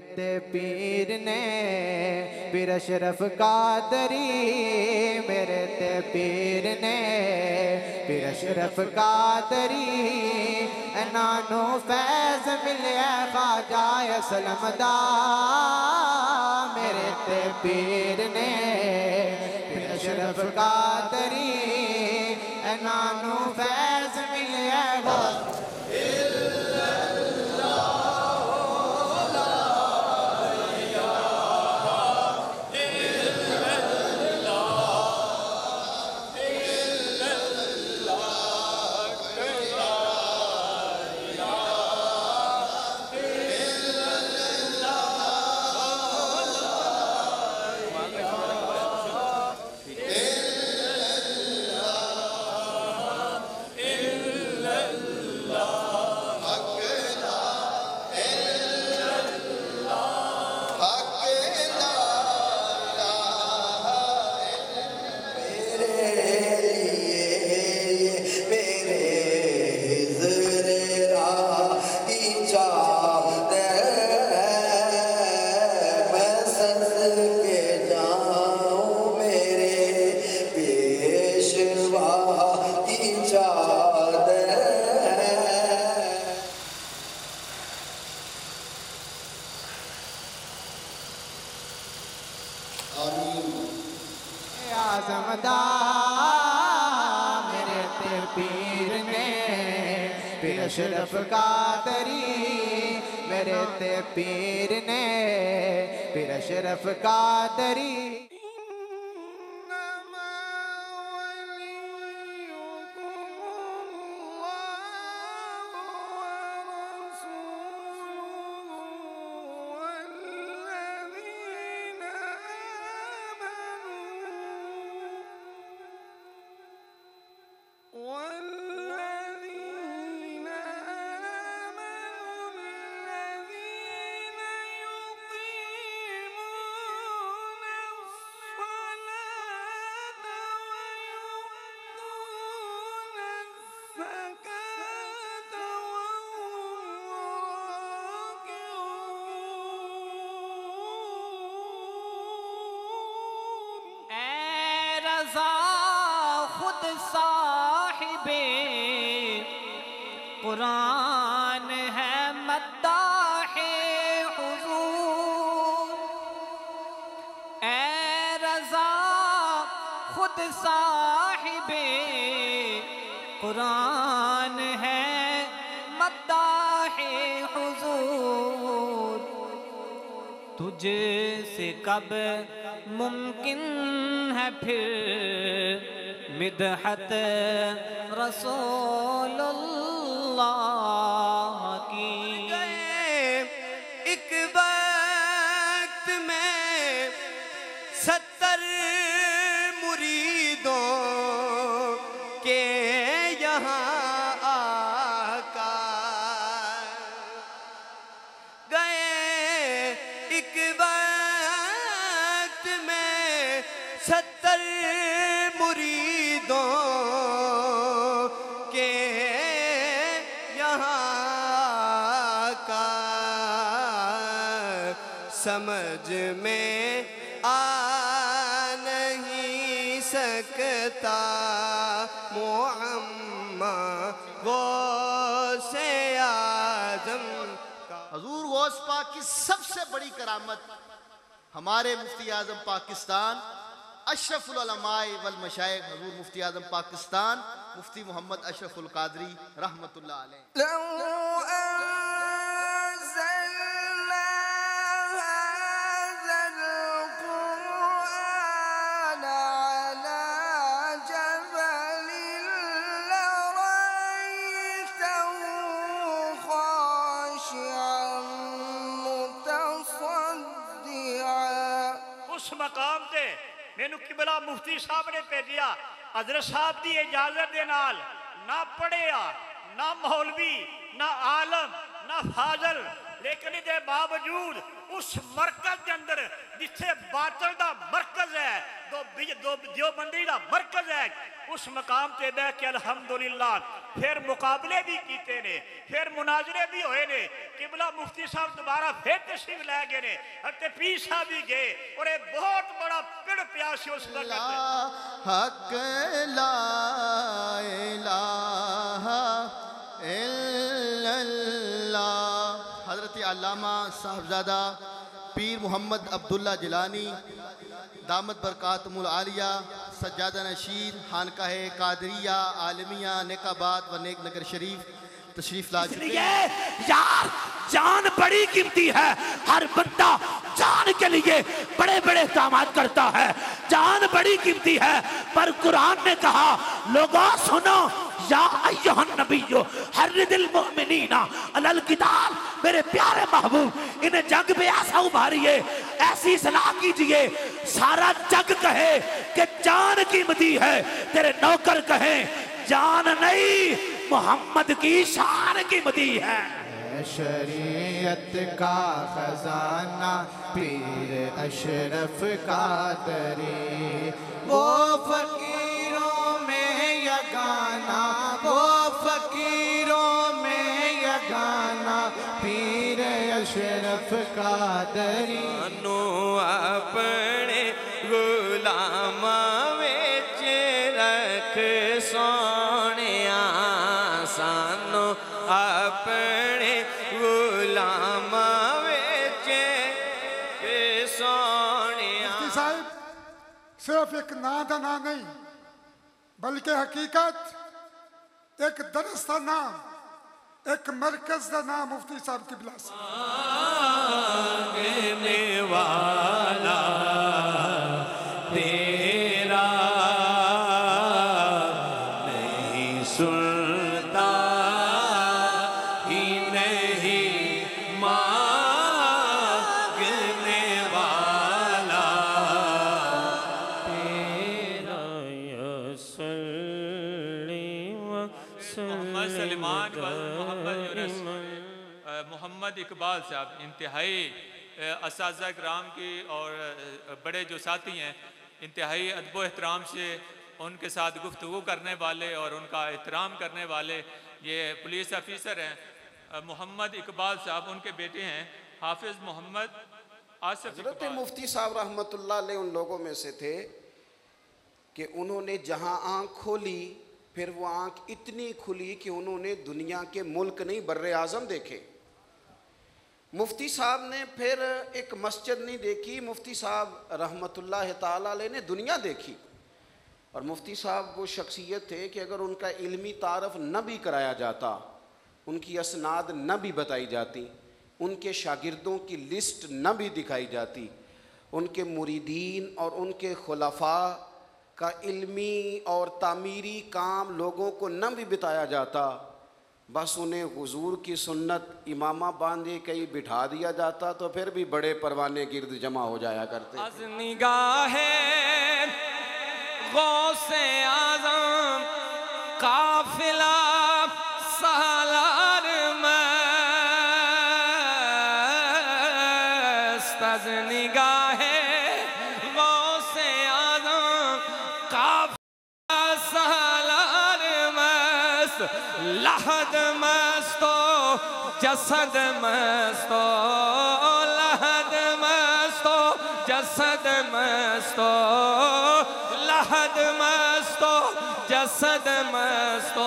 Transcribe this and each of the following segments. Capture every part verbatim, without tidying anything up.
تے پیر نے پیر اشرف قادری میرے تے پیر نے پیر اشرف قادری انانو فیض ملیا خواجہ اسلم دا میرے تے پیر نے پیر اشرف قادری انانو فیض ملیا خواجہ میرے تے پیر نے پیر اشرف قادری میرے تے پیر نے پیر اشرف قادری خود صاحب قرآن ہے مداح حضور اے رضا خود صاحب قرآن ہے مداح حضور تجھ سے کب ممکن ہے پھر مدحت رسول اللہ کی ایک وقت میں ستر مریدوں کے یہاں آقا گئے ایک وقت میں ستر مریدوں کے یہاں کا سمجھ میں آ نہیں سکتا محمد غوث اعظم کا حضور غوث پاک کی سب سے بڑی کرامت ہمارے مفتی اعظم پاکستان اشرف العلماء والمشائخ حضور مفتی اعظم پاکستان مفتی محمد اشرف القادری رحمت اللہ علیہ لو أنزلنا هذا القرآن على جبل لرأيته خاشعا متصدعا اس مقام تے مینو قبلہ مفتی صاحب نے بھیجیا حضرت صاحب دی اجازت دے نال نہ پڑھیا نہ مولوی نہ عالم نہ فاضل لیکن دے باوجود اس مرکز کے اندر جتھے باطل دا مرکز ہے دو دو دیوبندی دا مرکز ہے اس مقام تے بہ کے الحمدللہ پھر مقابلے بھی کیتے نے پھر مناظرے بھی ہوئے نے قبلہ مفتی صاحب دوبارہ پھر تشریف لے گئے نے حضرت پیر صاحب بھی گئے اور ایک بہت بڑا پڑ پیاسی اس وقت حق لا الہ الا اللہ حضرت علامہ صاحبزادہ پیر محمد عبداللہ جیلانی دامت برکاتہم العالیہ سجادہ نشین خانقاہ قادریہ عالمیہ نیک آباد و نیک نگر شریف تشریف لا چکے ہیں یار جان بڑی قیمتی ہے ہر بندہ جان کے لیے بڑے بڑے اقدامات کرتا ہے جان بڑی قیمتی ہے پر قرآن نے کہا لوگوں سنو یا ایہا النبی حرد المؤمنین علی القتال میرے پیارے محبوب انہیں جنگ پہ ایسا ابھاریے ایسی صلاح کیجئے سارا جگ کہے کہ جان قیمتی ہے تیرے نوکر کہیں جان نہیں محمد کی شان قیمتی ہے شریعت کا خزانہ پیر اشرف قادری وہ فقیروں میں یگانہ وہ فقیروں میں یگانہ پیر اشرف قادری نو اپنے غلام وچ رکھ سونیا سانو اپنے غلام وچ سونیا مفتی صاحب صرف ایک نا دا نا نہیں بلکہ حقیقت ایک درس دا نام ایک مرکز دا نام مفتی صاحب کی بلا سے مانگنے والا تیرا نہیں سنتا ہی نہیں مانگنے والا تیرا یسلی محمد سلیمان محمد یونس محمد اقبال صاحب انتہائی اساتذہ کرام کی اور بڑے جو ساتھی ہیں انتہائی ادب و احترام سے ان کے ساتھ گفتگو کرنے والے اور ان کا احترام کرنے والے یہ پولیس افیسر ہیں محمد اقبال صاحب ان کے بیٹے ہیں حافظ محمد آصف حضرت اقبال مفتی صاحب رحمت اللہ علیہ ان لوگوں میں سے تھے کہ انہوں نے جہاں آنکھ کھولی پھر وہ آنکھ اتنی کھلی کہ انہوں نے دنیا کے ملک نہیں بر اعظم دیکھے مفتی صاحب نے پھر ایک مسجد نہیں دیکھی مفتی صاحب رحمت اللہ تعالیٰ علیہ نے دنیا دیکھی اور مفتی صاحب وہ شخصیت تھے کہ اگر ان کا علمی تعارف نہ بھی کرایا جاتا ان کی اسناد نہ بھی بتائی جاتی ان کے شاگردوں کی لسٹ نہ بھی دکھائی جاتی ان کے مریدین اور ان کے خلفاء کا علمی اور تعمیری کام لوگوں کو نہ بھی بتایا جاتا بس انہیں حضور کی سنت امامہ باندھے کہیں بٹھا دیا جاتا تو پھر بھی بڑے پروانے گرد جمع ہو جایا کرتے از نگاہ غوث اعظم قافلہ سالار مست از نگاہ غوث اعظم قافلہ سالار مست لحد مستو جسد مستو لحد مستو جسد مستو لحد مستو جسد مستو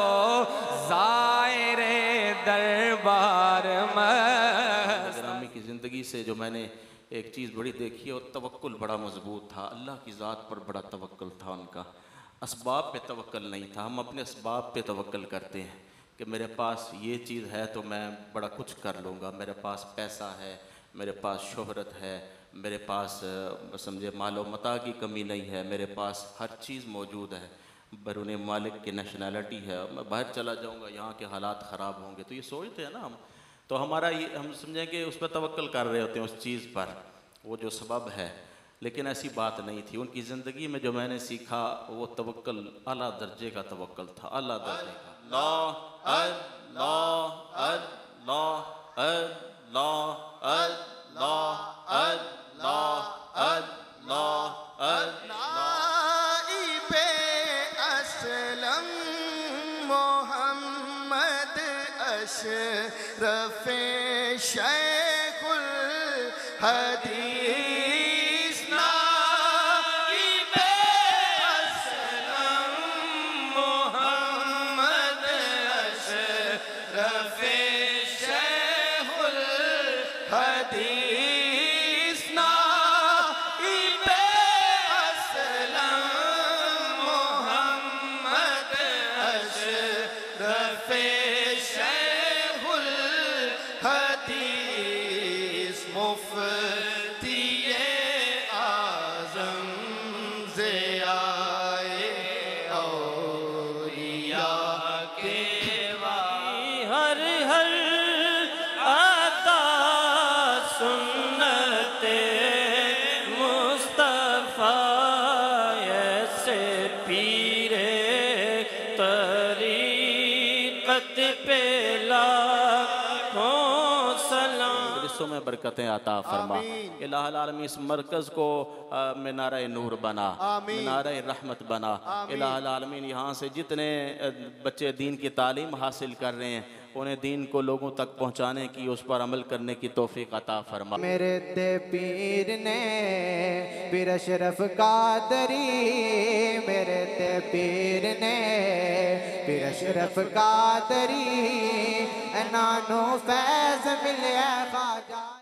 زائر دربار مست گرامی کی زندگی سے جو میں نے ایک چیز بڑی دیکھی اور توکل بڑا مضبوط تھا اللہ کی ذات پر بڑا توکل تھا ان کا اسباب پہ توکل نہیں تھا ہم اپنے اسباب پہ توکل کرتے ہیں کہ میرے پاس یہ چیز ہے تو میں بڑا کچھ کر لوں گا میرے پاس پیسہ ہے میرے پاس شہرت ہے میرے پاس سمجھے مال و متاع کی کمی نہیں ہے میرے پاس ہر چیز موجود ہے بیرون مالک کی نیشنلٹی ہے میں باہر چلا جاؤں گا یہاں کے حالات خراب ہوں گے تو یہ سوچتے ہیں نا ہم تو ہمارا یہ ہم سمجھیں کہ اس پہ توکل کر رہے ہوتے ہیں اس چیز پر وہ جو سبب ہے لیکن ایسی بات نہیں تھی ان کی زندگی میں جو میں نے سیکھا وہ توکل اعلیٰ درجے کا توکل تھا اعلیٰ درجے کا اللہ اللہ اللہ अल्लाह अल्लाह अल्लाह अल्लाह नाइबे असलम मोहम्मद अशरफे शेखुल हदीस नाइबे असलम मोहम्मद अशरफे शेखुल हदीस नाइबे असलम मोहम्मद अशरफे शेखुल हदीस मुफ्तिये आज़म ज़ियाए औलिया के हर हर आता सुन्नते मुस्तफा ऐसे पीरे तरीक़त पे लाखों सलाम मजलिसों में बरकतें अता फरमा। इलाहुल आलमीन इस मरकज़ को मीनार नूर बना, मीनार रहमत बना। इलाहुल आलमीन यहाँ से जितने अ, बच्चे दीन की तालीम हासिल कर रहे हैं उन्हें दीन को लोगों तक पहुँचाने की, उस पर अमल करने की तौफीक अता फरमा। मेरे ते पीर ने पीर अशरफ कादरी, मेरे ते पीर ने पीर अशरफ कादरी, नानू फैज़ मिले ख्वाजा।